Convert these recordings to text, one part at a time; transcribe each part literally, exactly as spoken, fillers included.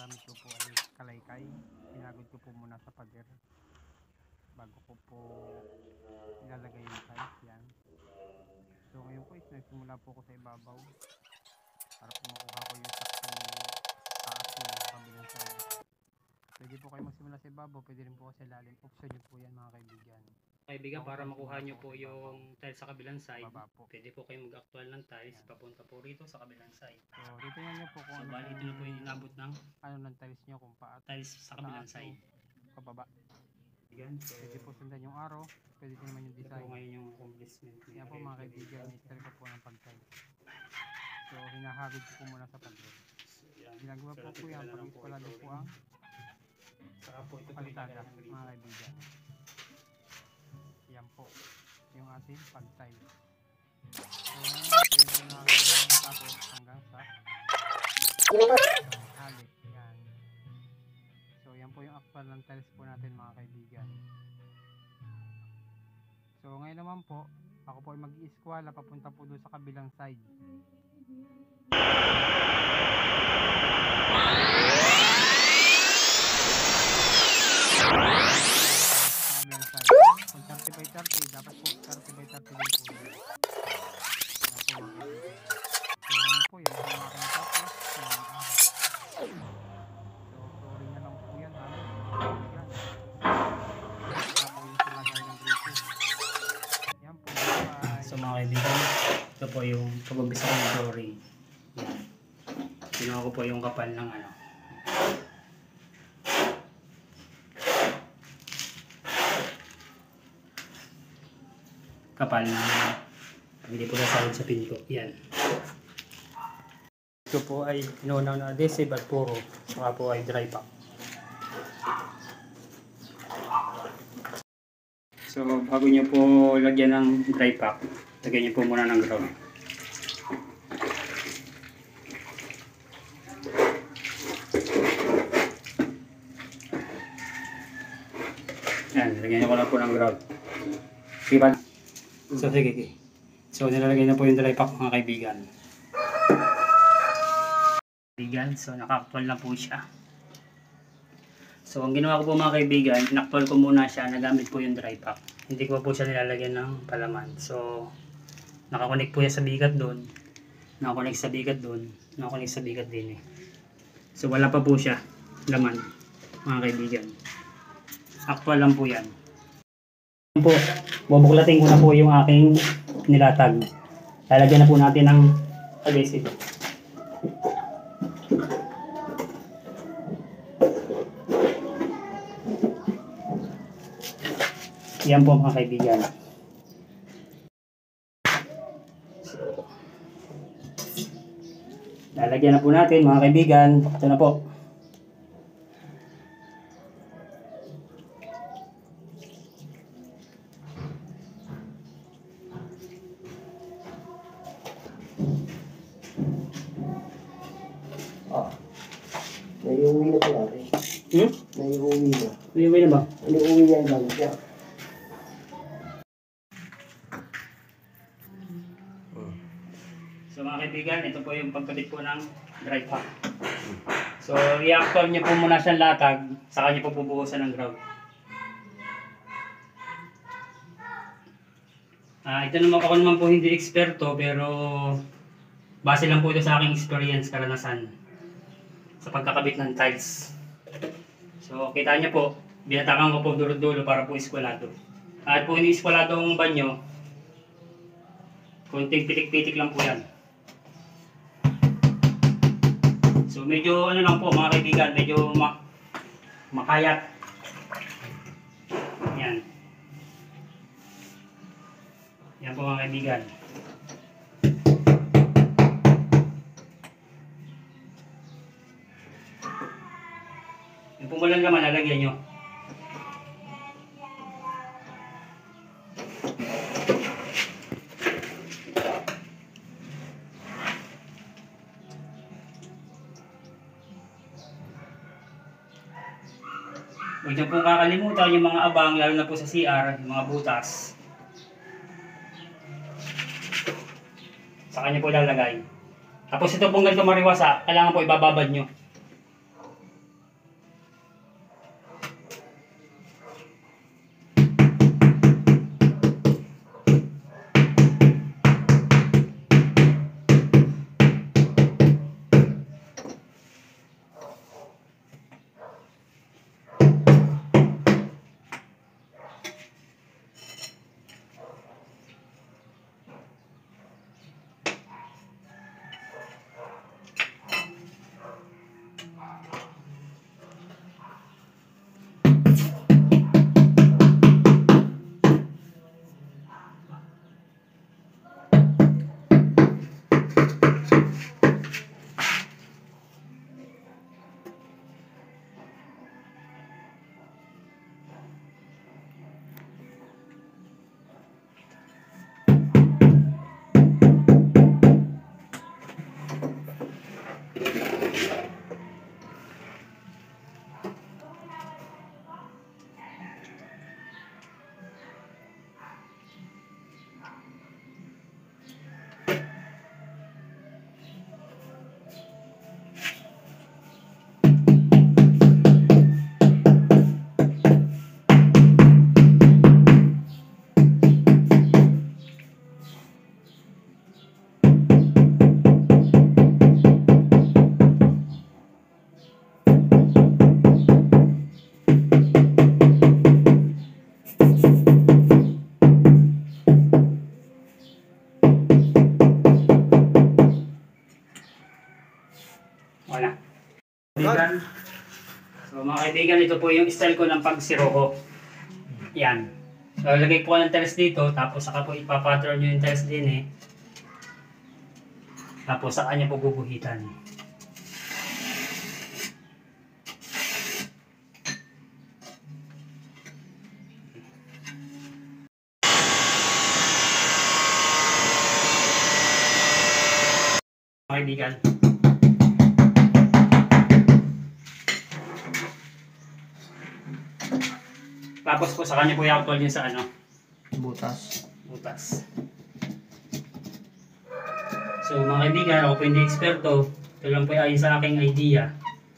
gamit ko po ay kalaykay. Hinagod ko po muna sa pader bago ko po ilalagay yung tiles. Yan. So ngayon po is nagsimula po ako sa ibabaw para po makuha ko yung saktong taas ng kabilang side. Pwede po kayo magsimula sa ibabaw, pwede rin po kasi lalim. Option nyo po yan mga kaibigan. Kaibigan, para makuha nyo po yung tiles sa kabilang side, po. pwede po kayo mag-actual ng tiles, papunta po rito sa kabilang side. So dito nyo po kung So ano, bali ito na po yung inabot ng ano ng tiles nyo, kung paat tiles sa kabilang taas side. o kababa. Kaibigan, so Pwede po sundan yung arrow, pwede din naman yung ito po design. ngayon yung accomplishment. Yan po mga kaibigan, history ko po ng pag-tiles. So hinahagod ko po muna sa pader. Ginagawa po po yan pag ispalado po ang saka po ito po palitada mga kaibigan. Yan po yung ating pag-tiles. So yan po yung pinakagawa tapos hanggang sa halik. Yan. So yan po yung actual ng tiles po natin mga kaibigan. So ngayon naman po, ako po ay mag-i-squala papunta po doon sa kabilang side. Kung thirty by thirty, dapat po thirty by thirty din po yun. Yan po mga kaibigan. So ngayon po, yan po yung aking tapos. So yung araw. So sorry na lang po yan ha. Yan. Yan po yung silagay ng grito. Yan po. Bye. So mga kaibigan, ito po yung pag-umpisa ng drawing. Yan. Ginawa ko po yung kapal ng ano. Kapal na hindi po nasahod sa pinto. Yan. Ito po ay inunaw na adhesive at puro. Saka po ay dry pack. So bago nyo po lagyan ng dry pack, lagyan nyo po muna ng ground. Yan, lagyan nyo ko lang po ng ground. Sige ba? So sige, sige. So nilalagay na po yung dry pack mga kaibigan. Kaibigan, so naka-actual na po siya. So ang ginawa ko po mga kaibigan, in-actual ko muna siya, nagamit po yung dry pack. Hindi ko po siya nilalagyan ng palaman. So nakakonect po yan sa bigat doon. Nakakonect sa bigat doon. Nakakonect sa bigat din eh. So wala pa po siya laman mga kaibigan. Actual lang po yan. Po, bubuklatin ko na po yung aking nilatag. Lalagyan na po natin ng adhesive. Yan po mga kaibigan. So, lalagyan na po natin mga kaibigan. Ito na po. Ah, naiuwi na pala rin. Hmm? Naiuwi na. Naiuwi na ba? Naiuwi na yung gamit niya. So mga kaibigan, ito po yung pagkabit po ng dry pack. So i-actual nyo po muna siyang latag, saka nyo po bubuhusan ng ground. Ah, ito naman ako naman po hindi eksperto, pero base lang po ito sa aking experience, karanasan sa pagkakabit ng tiles. So kita nyo po, binatakan ko po dulo-dulo para po iskwalado. At po hindi iskwalado ang banyo, konting pitik-pitik lang po yan. So medyo ano lang po mga kaibigan, medyo ma makayat. Yan. Yan po mga kaibigan. Yung pumulang naman, lalagyan nyo. Huwag niyo pong kakalimutan yung mga abang, lalo na po sa C R, yung mga butas. Sa kanya po lalagay. Tapos ito pong ganito mariwasa, kailangan po ibababad nyo. Okay na. Kaibigan. So mga kaibigan, ito po yung style ko ng pagsiroho. Yan. So lagay po ng tiles dito, tapos saka po ipapattern nyo yung tiles din eh. Tapos saka niya po guguhitan. Mga kaibigan. Tapos po sa kanya po i-actual yun sa ano? Butas. Butas. So mga kaibigan, ako po hindi eksperto. Ito lang po ay sa aking idea.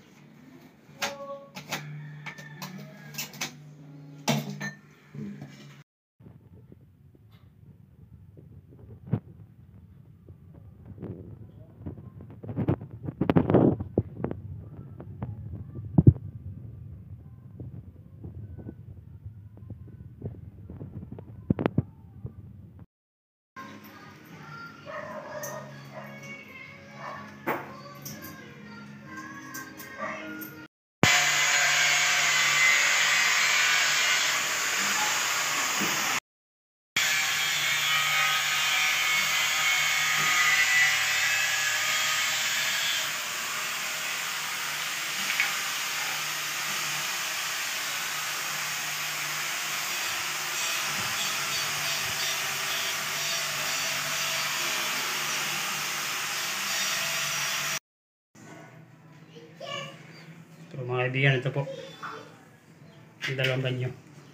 So mga kaibigan, ito po yung dalawang banyo.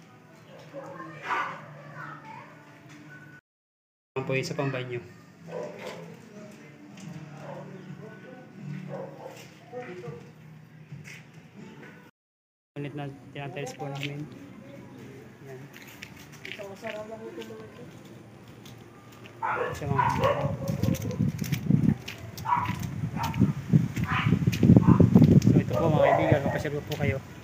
Ito po isa pang banyo. Unit na tinatiles po namin. Yan. Siya mga kaibigan. So ito po mga kaibigan, kapasyal po kayo.